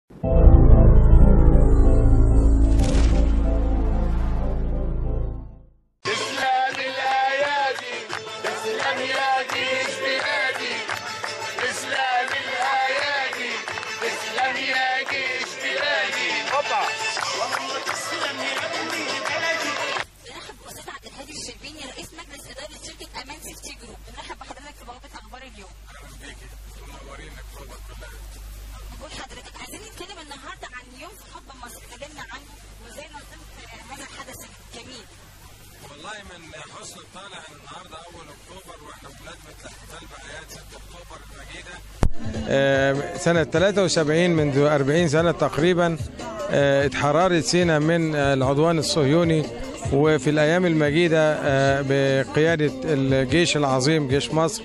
من حسن الطالع النهارده اول اكتوبر واحنا بنلتمس الاحتفال باعياد 6 اكتوبر المجيده. سنه 73 منذ 40 سنه تقريبا اتحررت سيناء من العدوان الصهيوني، وفي الايام المجيده بقياده الجيش العظيم جيش مصر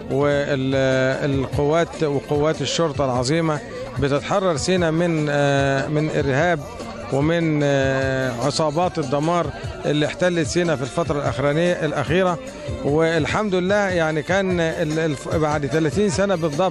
والقوات وقوات الشرطه العظيمه بتتحرر سيناء من ارهاب ومن عصابات الدمار اللي احتلت سيناء في الفترة الأخيرة. والحمد لله يعني كان بعد 30 سنة بالضبط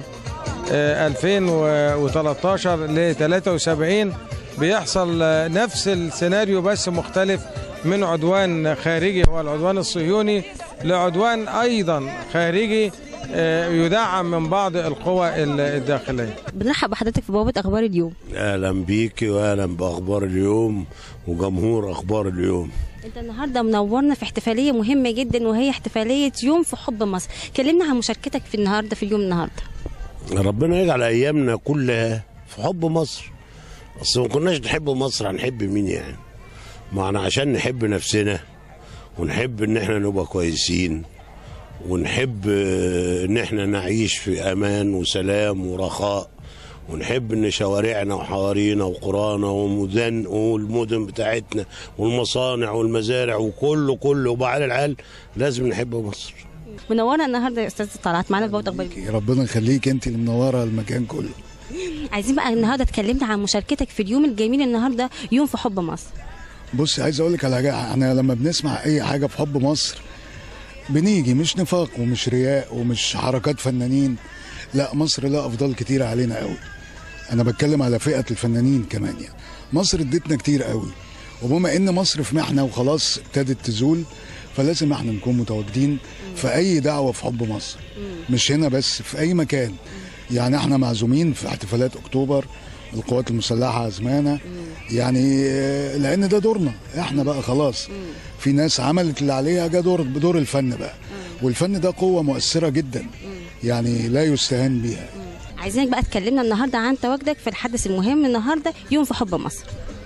2013 ل 73 بيحصل نفس السيناريو بس مختلف، من عدوان خارجي هو العدوان الصهيوني لعدوان أيضا خارجي يدعم من بعض القوى الداخلية. بنرحب بحضرتك في بوابة أخبار اليوم. أهلا بيكي وأهلا بأخبار اليوم وجمهور أخبار اليوم. أنت النهاردة منورنا في احتفالية مهمة جدا وهي احتفالية يوم في حب مصر، كلمنا عن مشاركتك في النهاردة في اليوم النهاردة. ربنا يجعل أيامنا كلها في حب مصر، أصل ما كناش نحب مصر هنحب مين يعني؟ معنا عشان نحب نفسنا ونحب إن احنا نبقى كويسين ونحب ان احنا نعيش في امان وسلام ورخاء، ونحب ان شوارعنا وحوارينا وقرانا والمدن بتاعتنا والمصانع والمزارع وكله وبعلى العال لازم نحب مصر. منورنا النهارده يا استاذ طلعت معانا في بوابة اخبار اليوم. ربنا يخليك، انت اللي منوره المكان كله. عايزين بقى النهارده تكلمنا عن مشاركتك في اليوم الجميل النهارده يوم في حب مصر. بص، عايز اقول لك على حاجه، احنا لما بنسمع اي حاجه في حب مصر بنيجي، مش نفاق ومش رياء ومش حركات فنانين، لا، مصر لا افضل كتير علينا قوي. انا بتكلم على فئه الفنانين كمان، يعني مصر ادتنا كتير قوي، وبما ان مصر في محنه وخلاص ابتدت تزول، فلازم احنا نكون متواجدين في اي دعوه في حب مصر، مش هنا بس، في اي مكان. يعني احنا معزومين في احتفالات اكتوبر، القوات المسلحه عزمانه، يعني لان ده دورنا احنا بقى خلاص. في ناس عملت اللي عليها، جه دور الفن بقى، والفن ده قوه مؤثره جدا يعني لا يستهان بيها. عايزينك بقى تكلمنا النهارده عن تواجدك في الحدث المهم النهارده يوم في حب مصر.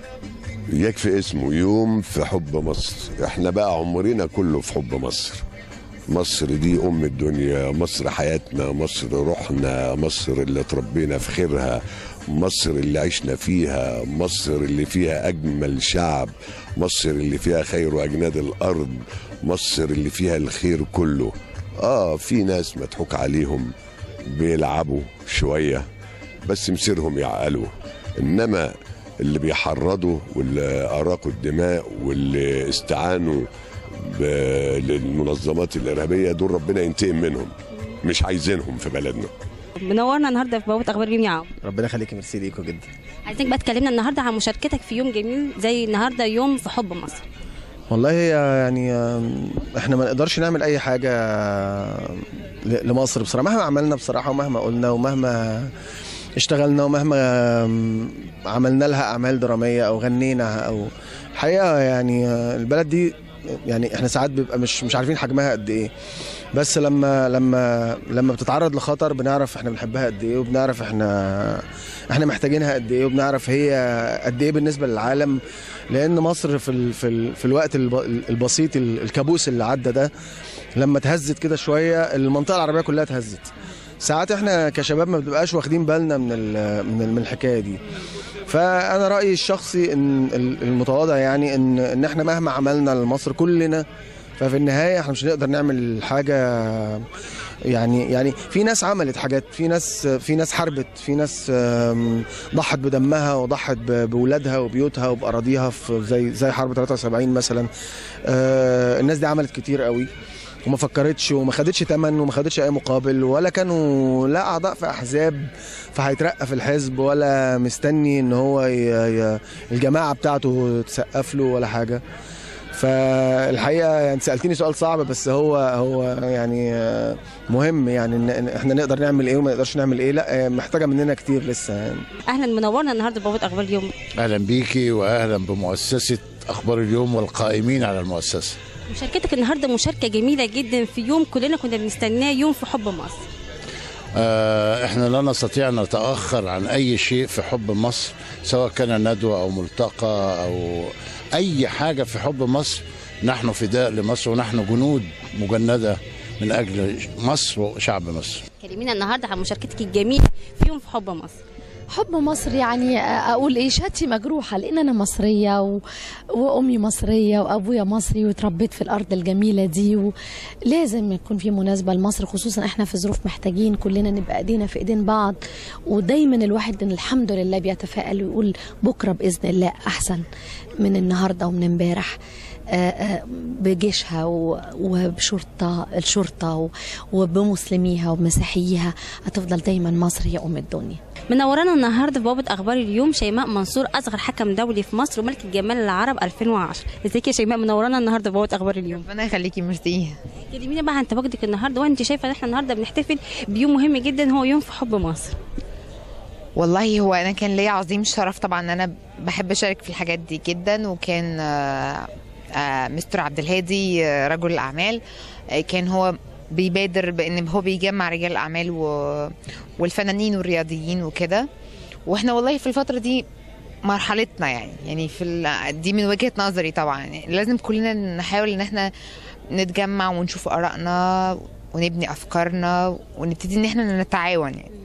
يكفي اسمه يوم في حب مصر، احنا بقى عمرنا كله في حب مصر. مصر دي ام الدنيا، مصر حياتنا، مصر روحنا، مصر اللي اتربينا في خيرها، مصر اللي عشنا فيها، مصر اللي فيها أجمل شعب، مصر اللي فيها خير أجناد الأرض، مصر اللي فيها الخير كله. في ناس مضحوك عليهم بيلعبوا شوية بس مصيرهم يعقلوا، إنما اللي بيحرضوا واللي أراقوا الدماء واللي استعانوا بالمنظمات الإرهابية دول ربنا ينتقم منهم، مش عايزينهم في بلدنا. منورنا النهارده في بوابة اخبار اليوم يا عم. ربنا يخليكي، ميرسي ليكوا جدا. عايزك بقى تكلمنا النهارده عن مشاركتك في يوم جميل زي النهارده يوم في حب مصر. والله يعني احنا ما نقدرش نعمل اي حاجه لمصر بصراحه، مهما عملنا بصراحه ومهما قلنا ومهما اشتغلنا ومهما عملنا لها اعمال دراميه او غنينا، او الحقيقه يعني البلد دي يعني احنا ساعات بيبقى مش عارفين حجمها قد ايه، بس لما بتتعرض لخطر بنعرف احنا بنحبها قد ايه، وبنعرف احنا محتاجينها قد ايه، وبنعرف هي قد ايه بالنسبه للعالم. لان مصر في الوقت البسيط الكابوس اللي عدى ده، لما اتهزت كده شويه المنطقه العربيه كلها اتهزت. ساعات احنا كشباب ما بنبقاش واخدين بالنا من الحكايه دي. فانا رايي الشخصي ان المتواضع يعني ان احنا مهما عملنا لمصر كلنا، ففي النهايه احنا مش هنقدر نعمل حاجه. يعني في ناس عملت حاجات، في ناس حاربت، في ناس ضحت بدمها وضحت بولادها وبيوتها وبأراضيها زي حرب 73 مثلا. الناس دي عملت كتير قوي، وما فكرتش وما خدتش ثمن وما خدتش اي مقابل، ولا كانوا لا اعضاء في احزاب فهيترقى في الحزب، ولا مستني ان هو الجماعه بتاعته تسقف له ولا حاجه. فالحقيقه يعني سالتني سؤال صعب، بس هو يعني مهم، يعني ان احنا نقدر نعمل ايه وما نقدرش نعمل ايه، لا محتاجه مننا كتير لسه يعني. اهلا، منورنا النهارده بوابه اخبار اليوم. اهلا بيكي واهلا بمؤسسه اخبار اليوم والقائمين على المؤسسه. مشاركتك النهارده مشاركه جميله جدا في يوم كلنا كنا بنستناه، يوم في حب مصر. احنا لا نستطيع ان نتاخر عن اي شيء في حب مصر، سواء كان ندوه او ملتقى او اي حاجه في حب مصر. نحن فداء لمصر، ونحن جنود مجنده من اجل مصر وشعب مصر. كلمينا النهارده عن مشاركتك الجميله في يوم في حب مصر. حب مصر يعني اقول ايه، شهادتي مجروحه لان انا مصريه وامي مصريه وابويا مصري وتربيت في الارض الجميله دي، ولازم يكون في مناسبه لمصر، خصوصا احنا في ظروف محتاجين كلنا نبقى ايدينا في ايدين بعض. ودايما الواحد الحمد لله بيتفائل ويقول بكره باذن الله احسن من النهارده ومن امبارح، بجيشها الشرطه وبمسلميها وبمسيحييها، هتفضل دايما مصر هي ام الدنيا. منورانا النهارده في بوابه اخبار اليوم شيماء منصور، اصغر حكم دولي في مصر وملكه جمال العرب 2010. ازيك يا شيماء؟ منورانا النهارده في بوابه اخبار اليوم. ربنا يخليكي، ميرسي. كلمينا بقى عن تواجدك النهارده، وانت شايفه ان احنا النهارده بنحتفل بيوم مهم جدا، هو يوم في حب مصر. والله هو انا كان ليا عظيم الشرف طبعا ان انا بحب اشارك في الحاجات دي جدا، وكان مستر عبد الهادي رجل الاعمال كان هو بيبادر بان هو بيجمع رجال الاعمال والفنانين والرياضيين وكده. واحنا والله في الفتره دي مرحلتنا يعني دي من وجهه نظري طبعا، يعني لازم كلنا نحاول ان احنا نتجمع ونشوف ارائنا ونبني افكارنا ونبتدي ان احنا نتعاون يعني.